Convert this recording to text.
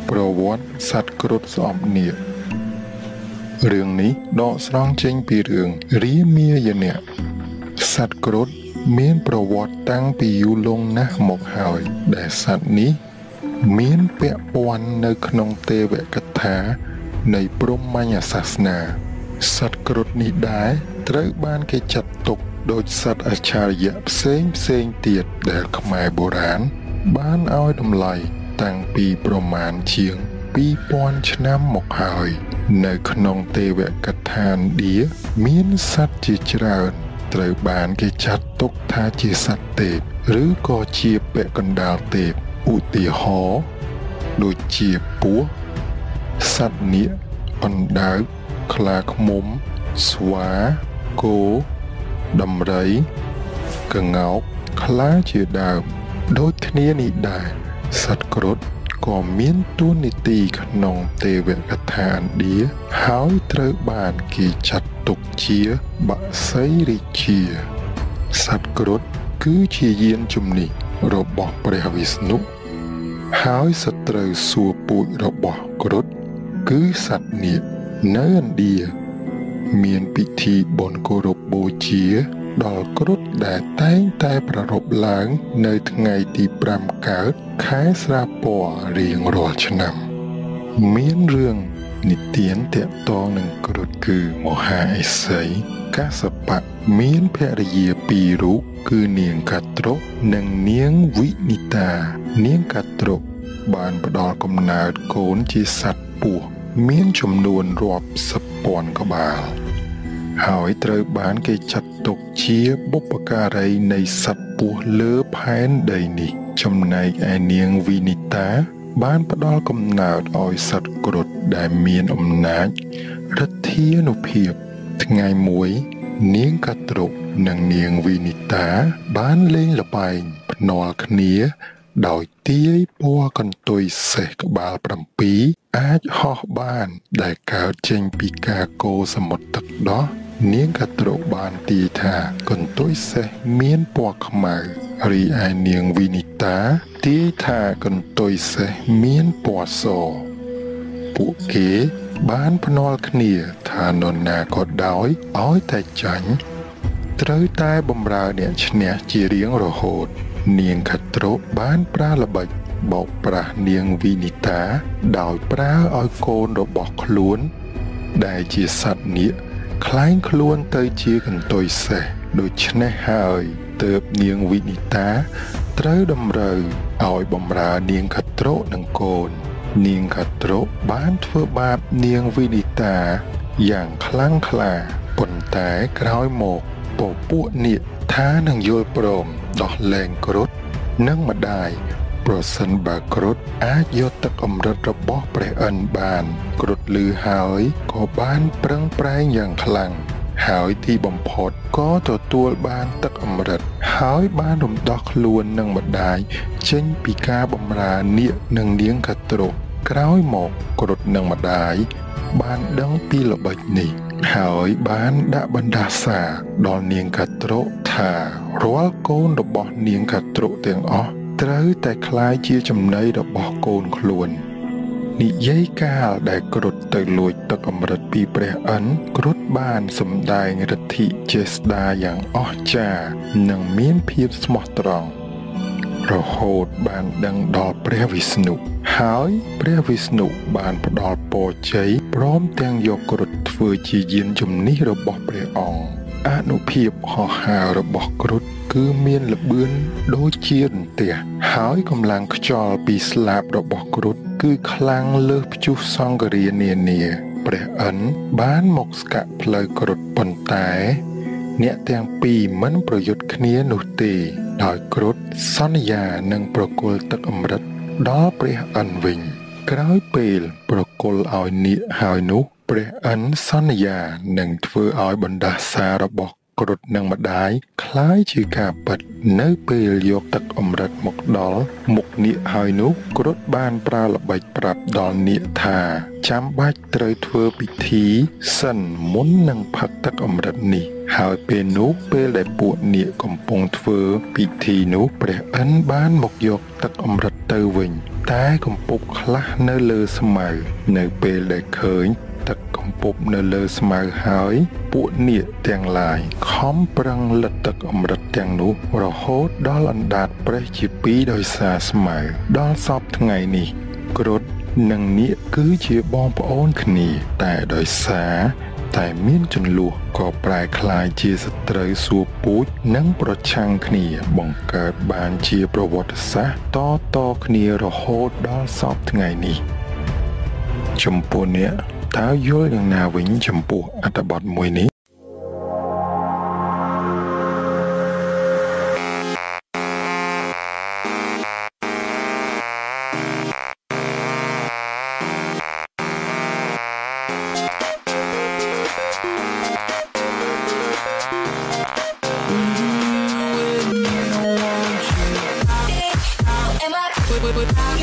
ប្រវត្តិសត្វគ្រុឌស្អប់នាគរឿងនេះដកស្រង់ចេញពីរឿងរាមាយណៈសត្វគ្រុឌមានប្រវត្តិតាំងពីយូរលង់ណាស់មកហើយដែលសត្វនេះមានពាក់ព័ន្ធនៅក្នុងទេវកថានៃព្រហ្មញ្ញសាសនាសត្វគ្រុឌនេះដែរត្រូវបានគេចាត់ទុកដូចសត្វអច្ឆរិយៈផ្សេងទៀតដែលខ្មែរបុរាណបានឲ្យតម្លៃតាំងពីប្រមាណជាង 2000 ឆ្នាំមកហើយនៅក្នុងទេវកថាឥណ្ឌាមានសត្វជាច្រើនត្រូវបានគេចាត់ទុកថាជាសត្វទេពឬក៏ជាពាក់កណ្ដាលទេពឧទាហរណ៍ដូចជាពស់សត្វនាគអណ្ដើកខ្លាឃ្មុំស្វាគោដំរីក្ងោកខ្លាជាដើមដូចគ្នានេះដែរសត្វគ្រុឌក៏មានតួនាទីក្នុងទេវកថាឥណ្ឌាហើយត្រូវបានគេចាត់ទុកជាបក្សីរាជាសត្វគ្រុឌគឺជាយានជំនិះរបស់ព្រះវិស្ណុហើយសត្រូវសួរពូជរបស់គ្រុឌគឺសត្វនាគនៅឥណ្ឌាមានពិធីបុណ្យគោរពបូជាដល់គ្រុឌដែលតែងតែប្រារព្ធឡើងនៅថ្ងៃទី5កើតខែស្រាពណ៌រៀងរាល់ឆ្នាំមានរឿងនិទានទាក់ទងនឹងគ្រុឌគឺមហាឥសីកាសបៈមានភរិយាពីររូបគឺនាងកត្រុនិងនាងវិនិតានាងកត្រុបានផ្ដល់កំណើតកូនជាសត្វពស់មានចំនួនរាប់សិបពាន់ក្បាលហើយត្រូវបានគេចាត់ទុកជាបុព្វការីនៃសត្វពស់លើផែនដីនេះចំណែកឯនាងវិនិតាបានផ្ដល់កំណើតឲ្យសត្វគ្រុឌដែលមានអំណាចឫទ្ធានុភាពថ្ងៃមួយនាងកត្រុនិងនាងវិនិតាបានលេងល្បែងភ្នាល់គ្នាដោយទាយពណ៌កន្ទុយសេះក្បាល7អាចហោះបានដែលកើតចេញពីការកូរសមុទ្រទឹកដោះនាងកត្រុបានទាយថាកន្ទុយសេះមានពណ៌ខ្មៅរីឯនាងវិនិតាទាយថាកន្ទុយសេះមានពណ៌សពួកគេបានភ្នាល់គ្នាថានរណាក៏ដោយឲ្យតែចាញ់ត្រូវតែបម្រើអ្នកឈ្នះជារៀងរហូតនាងកត្រុបានប្រើល្បិចបោកប្រាស់នាងវិនិតាដោយប្រើឲ្យកូនរបស់ខ្លួនដែលជាសត្វនាគคล้ายខ្លួនទៅជាកន្ទុយសេះដូច្នេះហើយទើបនាងវិនិតាត្រូវតម្រូវឲ្យបម្រើនាងកត្រុនិងកូននាងកត្រុបានធ្វើបាបនាងវិនិតាយ៉ាងខ្លាំងក្លាប៉ុន្តែក្រោយមកពពួកនាគថានឹងយល់ព្រមដោះលែងគ្រុឌនិងម្ដាយប្រសិនបើគ្រុឌអាចយកទឹកអម្រឹតរបស់ព្រះឥន្ទបានគ្រុឌឮហើយក៏បានប្រឹងប្រែងយ៉ាងខ្លាំងហើយទីបំផុតក៏ទទួលបានទឹកអម្រឹតហើយបានរំដោះខ្លួននិងម្ដាយចេញពីការបម្រើនាគនិងនាងកត្រុក្រោយមកគ្រុឌនិងម្ដាយបានដឹងពីល្បិចនេះហើយបានដាក់បណ្ដាសាដល់នាងកត្រុថារាល់កូនរបស់នាងកត្រុទាំងអស់ត្រូវតែក្លាយជាចំណីរបស់កូនខ្លួននិយាយកាលដែលគ្រុឌទៅលួចទឹកអម្រឹតពីព្រះឥន្ទគ្រុឌបានសម្ដែងឫទ្ធិចេស្តាយ៉ាងអស្ចារ្យនិងមានភាពស្មោះត្រង់រហូតបានដឹងដល់ព្រះវិស្ណុហើយព្រះវិស្ណុបានផ្ដល់ពរជ័យព្រមទាំងយកគ្រុឌធ្វើជាយានជំនិះរបស់ព្រះអង្គអានុភាពហោះហើររបស់គ្រុឌគឺមានល្បឿនដូចជារន្ទះហើយកម្លាំងខ្យល់ពីស្លាបរបស់គ្រុឌគឺខ្លាំងលើសព្យុះសង្ឃរានានាព្រះឥន្ទបានមកស្កាត់ផ្លូវគ្រុឌប៉ុន្តែអ្នកទាំងពីរមិនប្រយុទ្ធគ្នានោះទេដោយគ្រុឌសន្យានឹងប្រគល់ទឹកអម្រឹតដល់ព្រះឥន្ទវិញក្រោយពេលប្រគល់ឲ្យនាគហើយនោះព្រះឥន្ទសន្យានឹងធ្វើឲ្យបណ្ដាសារបស់គ្រុឌនិងម្ដាយคล้ายជាការពិតនៅពេលយកទឹកអម្រឹតមកដល់មុខនាគហើយនោះគ្រុឌបានប្រើល្បិចប្រាប់ដល់នាគថាចាំបាច់ត្រូវធ្វើពិធីសិនមុននឹងផឹកទឹកអម្រឹតនេះហើយពេលនោះពេលដែលពួកនាគកំពុងធ្វើពិធីនោះព្រះឥន្ទបានមកយកទឹកអម្រឹតទៅវិញតែកំពប់ខ្លះនៅលើស្មៅនៅពេលដែលឃើញទឹកកំពប់នៅលើស្មៅហើយពួកនាគទាំងឡាយខំប្រឹងលិតទឹកអម្រឹតទាំងនោះរហូតដល់អណ្ដាតប្រេះជាពីរដោយសារស្មៅដល់សពថ្ងៃនេះគ្រុឌនិងនាគគឺជាបងប្អូនគ្នាតែដោយសារតែមានជន្លោះក៏ប្រែក្លាយជាសត្រូវសួរពូជនិងប្រឆាំងគ្នាបង្កើតបានជាប្រវត្តិសាស្ត្រតគ្នារហូតដល់សពថ្ងៃនេះចំពោះអ្នកតើយល់យ៉ាងណាវិញចំពោះអត្ថបទមួយនេះ Am I